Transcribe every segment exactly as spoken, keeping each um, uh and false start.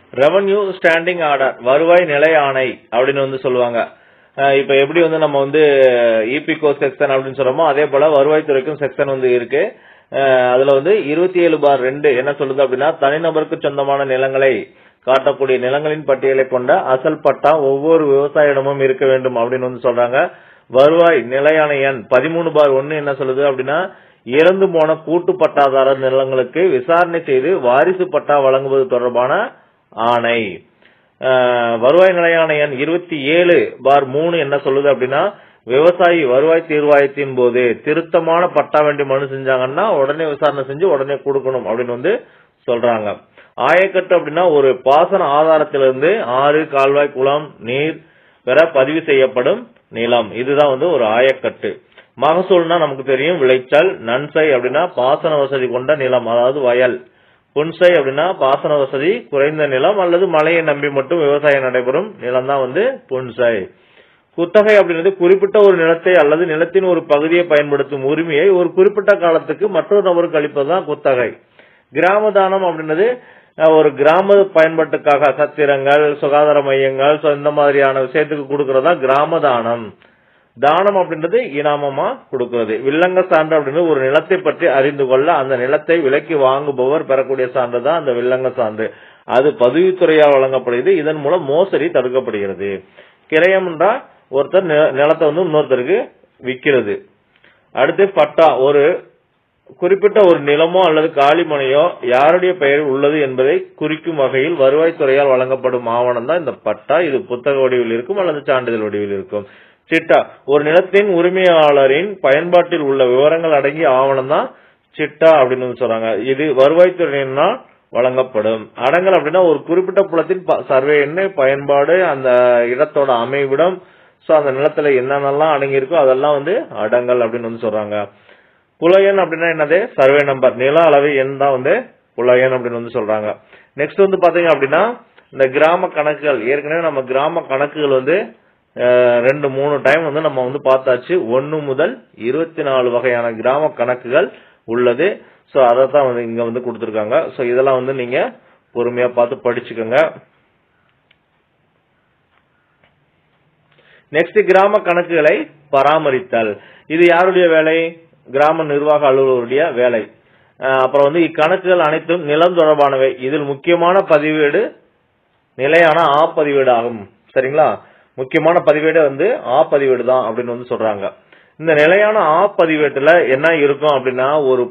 Revenue standing order வருவாய் நிலை ஆணை அப்படின்னு வந்து சொல்லுவாங்க. இப்ப எப்படி வந்து நம்ம வந்து இபிகோ செக்ஷன் அப்படின்னு சொல்றோமோ அதே போல வருவாய்த்துறைக்கும் செக்ஷன் வந்து இருக்கு. அதுல வந்து இருபத்தி ஏழு பார் ரெண்டு என்ன சொல்லுது அப்படின்னா, தனிநபருக்கு சொந்தமான நிலங்களை காட்டக்கூடிய நிலங்களின் பட்டியலை கொண்ட அசல் பட்டா ஒவ்வொரு விவசாயிடமும் இருக்க வேண்டும் அப்படின்னு வந்து சொல்றாங்க. வருவாய் நிலையான எண் பதிமூணு பார் ஒன்னு என்ன சொல்லுது அப்படின்னா, இறந்து போன கூட்டு பட்டாதாரர் நிலங்களுக்கு விசாரணை செய்து வாரிசு பட்டா வழங்குவது தொடர்பான ஆணை. வருவாய் நிலையான எண் இருபத்தி ஏழு பார் மூணு என்ன சொல்லுது அப்படின்னா, விவசாயி வருவாய் தீர்வாயத்தின் போது திருத்தமான பட்டா வேண்டி மனு செஞ்சாங்கன்னா உடனே விசாரணை செஞ்சு உடனே கொடுக்கணும் அப்படின்னு வந்து சொல்றாங்க. ஆயக்கட்டு அப்படின்னா ஒரு பாசன ஆதாரத்திலிருந்து ஆறு, கால்வாய், குளம், நீர் பெற பதிவு செய்யப்படும் நிலம், இதுதான் வந்து ஒரு ஆயக்கட்டு. மகசூல்னா நமக்கு தெரியும் விளைச்சல். நன்சை அப்படின்னா பாசன வசதி கொண்ட நிலம், அதாவது வயல். புன்சை அப்படின்னா பாசன வசதி குறைந்த நிலம் அல்லது மழையை நம்பி மட்டும் விவசாயம் நடைபெறும் நிலம் தான் வந்து புன்சை. குத்தகை அப்படின்றது குறிப்பிட்ட ஒரு நிலத்தை அல்லது நிலத்தின் ஒரு பகுதியை பயன்படுத்தும் உரிமையை ஒரு குறிப்பிட்ட காலத்துக்கு மற்றொரு நபருக்கு அளிப்பதுதான் குத்தகை. கிராம தானம் அப்படின்றது ஒரு கிராம பயன்பாட்டுக்காக சத்திரங்கள், சுகாதார மையங்கள் இந்த மாதிரியான விஷயத்துக்கு கொடுக்கறதா கிராம தானம். தானம் அப்படின்றது இனாமமா கொடுக்கிறது. வில்லங்க சான்று அப்படின்றது ஒரு நிலத்தை பற்றி அறிந்து கொள்ள அந்த நிலத்தை விலைக்கு வாங்குபவர் பெறக்கூடிய சான்று தான் அந்த வில்லங்க சான்று. அது பதிவுத்துறையால் வழங்கப்படுகிறது. இதன் மூலம் மோசடி தடுக்கப்படுகிறது. கிரயம் என்றா ஒருத்தர் நிலத்தை வந்து இன்னொருத்தருக்கு விற்கிறது. அடுத்து பட்டா, ஒரு குறிப்பிட்ட ஒரு நிலமோ அல்லது காலிமனையோ யாருடைய பெயரில் உள்ளது என்பதை குறிக்கும் வகையில் வருவாய்த்துறையால் வழங்கப்படும் ஆவணம் தான் இந்த பட்டா. இது புத்தக வடிவில் இருக்கும் அல்லது சான்றிதழ் வடிவில் இருக்கும். சிட்டா, ஒரு நிலத்தின் உரிமையாளரின் பயன்பாட்டில் உள்ள விவரங்கள் அடங்கிய ஆவணம் தான் சிட்டா அப்படின்னு சொல்றாங்க. இது வருவாய்த்துறையினால் வழங்கப்படும். அடங்கல் அப்படின்னா ஒரு குறிப்பிட்ட புலத்தின் சர்வே எண்ணு, பயன்பாடு, அந்த இடத்தோட அமைவிடம், சோ அந்த நிலத்துல என்னென்னலாம் அடங்கி இருக்கோ அதெல்லாம் வந்து அடங்கல் அப்படின்னு வந்து சொல்றாங்க. புலையன் அப்படின்னா என்னது? சர்வே நம்பர், நில அளவு எண் தான் வந்து புலையன் அப்படின்னு வந்து சொல்றாங்க. நெக்ஸ்ட் வந்து பாத்தீங்க அப்படின்னா இந்த கிராம கணக்குகள். ஏற்கனவே நம்ம கிராம கணக்குகள் வந்து ரெண்டு மூணு டைம் வந்து நம்ம வந்து பார்த்தாச்சு. ஒன்னு முதல் இருபத்தி நாலு வகையான கிராம கணக்குகள் உள்ளது. சோ அதான் வந்து இங்க வந்து கொடுத்திருக்காங்க. சோ இதெல்லாம் வந்து நீங்க பொறுமையா பார்த்து படிச்சுக்கோங்க. நெக்ஸ்ட் கிராம கணக்குகளை பராமரித்தல். இது யாருடைய வேலை? கிராம நிர்வாக அலுவலருடைய வேலை. அப்புறம் வந்து இக்கணக்குகள் அனைத்தும் நிலம் தொடர்பானவை. இதில் முக்கியமான பதிவேடு நிலையான ஆ பதிவேடு ஆகும். சரிங்களா? முக்கியமான பதிவேடு வந்து ஆ பதிவேடு தான் அப்படின்னு வந்து சொல்றாங்க. இந்த நிலையான ஆ பதிவேட்டுல என்ன இருக்கும் அப்படின்னா, ஒரு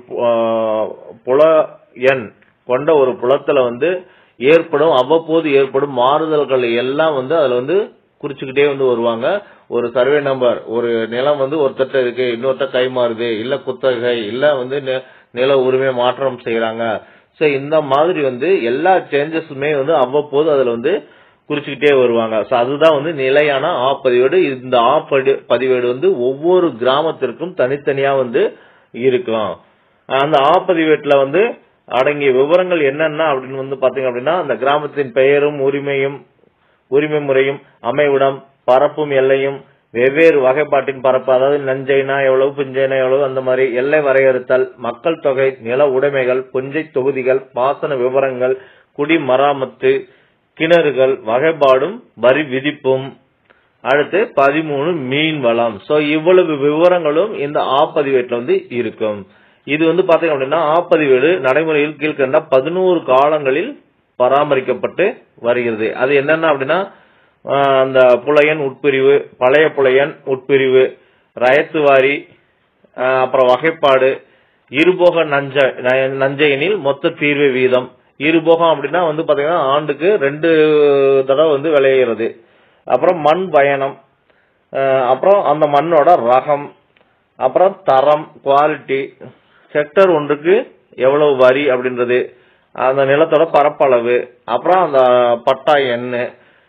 புல எண் கொண்ட ஒரு புலத்துல வந்து ஏற்படும் அவ்வப்போது ஏற்படும் மாறுதல்கள் எல்லாம் வந்து அதுல வந்து குறிச்சுக்கிட்டே வந்து வருவாங்க. ஒரு சர்வே நம்பர், ஒரு நிலம் வந்து ஒருத்தட்ட இருக்கு, இன்னொருத்த கை மாறுது, இல்ல குத்தகை, இல்ல வந்து நில உரிமை மாற்றம் செய்யறாங்க. சோ இந்த மாதிரி வந்து எல்லா சேஞ்சஸுமே வந்து அவ்வப்போது அதுல வந்து குறிச்சுக்கிட்டே வருவாங்க. சோ அதுதான் வந்து நிலையான ஆ பதிவேடு. இந்த ஆ பதிவேடு வந்து ஒவ்வொரு கிராமத்திற்கும் தனித்தனியா வந்து இருக்கும். அந்த ஆ பதிவேட்டுல வந்து அடங்கிய விவரங்கள் என்னென்ன அப்படின்னு வந்து பாத்தீங்க அப்படின்னா, அந்த கிராமத்தின் பெயரும் உரிமையும் உரிமை முறையும் அமைவிடம் பரப்பும் எல்லையும் வெவ்வேறு வகைப்பாட்டின் பரப்பு, அதாவது நஞ்சைனா எவ்வளவு, புஞ்சைனா எவ்வளவு, அந்த மாதிரி எல்லை வரையறுத்தல், மக்கள் தொகை, நில உடைமைகள், புஞ்சை தொகுதிகள், பாசன விவரங்கள், குடிமராமத்து, கிணறுகள், வகைப்பாடும் வரி விதிப்பும். அடுத்து பதிமூணு மீன் வளம். சோ இவ்வளவு விவரங்களும் இந்த ஆ பதிவேட்டுல வந்து இருக்கும். இது வந்து பாத்தீங்க அப்படின்னா ஆ பதிவேடு நடைமுறையில் கீழ்கண்ட பதினோரு காலங்களில் பராமரிக்கப்பட்டு வருகிறது. அது என்னென்ன அப்படின்னா, அந்த புலையன் உட்பிரிவு, பழைய புலையன் உட்பிரிவு, ரயத்துவாரி, அப்புறம் வகைப்பாடு, இருபோக நஞ்ச நஞ்சையனில் மொத்த தீர்வு வீதம். இருபோகம் அப்படின்னா வந்து பாத்தீங்கன்னா ஆண்டுக்கு ரெண்டு தடவை வந்து விளையிறது. அப்புறம் மண் பயணம், அப்புறம் அந்த மண்ணோட ரகம், அப்புறம் தரம், குவாலிட்டி, செக்டர் ஒன்றுக்கு எவ்வளவு வரி அப்படின்றது, அந்த நிலத்தோட பரப்பளவு, அப்புறம் அந்த பட்டா எண்ணு,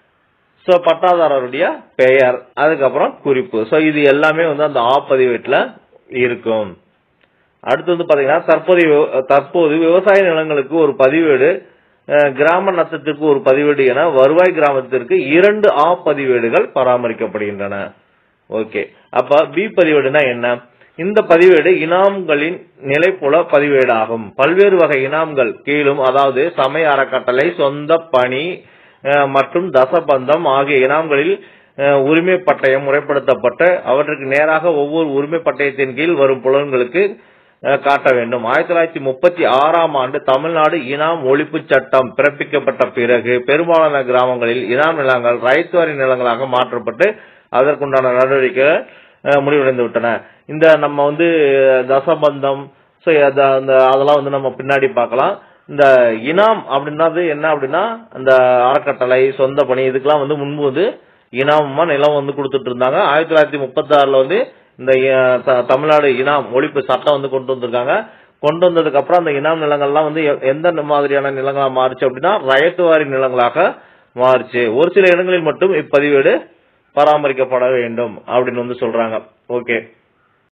சோ பட்டாதாரருடைய பெயர், அதுக்கப்புறம் குறிப்பு. சோ இது எல்லாமே வந்து அந்த ஆ பதிவேட்டுல இருக்கும். அடுத்து வந்து பாத்தீங்கன்னா தற்போது தற்போது விவசாய நிலங்களுக்கு ஒரு பதிவேடு, கிராம நத்தத்திற்கு ஒரு பதிவேடு என வருவாய் கிராமத்திற்கு இரண்டு ஆ பதிவேடுகள் பராமரிக்கப்படுகின்றன. ஓகே, அப்ப பி பதிவேடுனா என்ன? இந்த பதிவேடு இனாம்களின் நிலைப்புல பதிவேடு ஆகும். பல்வேறு வகை இனாம்கள் கீழும், அதாவது சமய அறக்கட்டளை, சொந்த பணி மற்றும் தசபந்தம் ஆகிய இனாம்களில் உரிமை பட்டயம் முறைப்படுத்தப்பட்டு அவற்றுக்கு நேராக ஒவ்வொரு உரிமை பட்டயத்தின் கீழ் வரும் புலன்களுக்கு காட்ட வேண்டும். ஆயிரத்தி தொள்ளாயிரத்தி முப்பத்தி ஆறாம் ஆண்டு தமிழ்நாடு இனாம் ஒழிப்பு சட்டம் பிறப்பிக்கப்பட்ட பிறகு பெரும்பாலான கிராமங்களில் இனாம் நிலங்கள் ரைத்து வரி நிலங்களாக மாற்றப்பட்டு அதற்குண்டான நடவடிக்கைகள் முடிவடைந்து விட்டன. இந்த நம்ம வந்து தசபந்தம் அதெல்லாம் வந்து நம்ம பின்னாடி பார்க்கலாம். இந்த இனாம் அப்படின்றது என்ன அப்படின்னா, அந்த அறக்கட்டளை, சொந்த பணி, இதுக்கெல்லாம் வந்து முன்பு வந்து இனாமா நிலம் வந்து கொடுத்துட்டு இருந்தாங்க. ஆயிரத்தி தொள்ளாயிரத்தி முப்பத்தி ஆறுல வந்து இந்த தமிழ்நாடு இனாம் ஒழிப்பு சட்டம் வந்து கொண்டு வந்திருக்காங்க. கொண்டு வந்ததுக்கு அப்புறம் அந்த இனாம் நிலங்கள்லாம் வந்து எந்த மாதிரியான நிலங்களா மாறுச்சு அப்படின்னா ரயத்து வாரி நிலங்களாக மாறுச்சு. ஒரு சில இடங்களில் மட்டும் இப்பதிவேடு பராமரிக்கப்பட வேண்டும் அப்படின்னு வந்து சொல்றாங்க. ஓகே.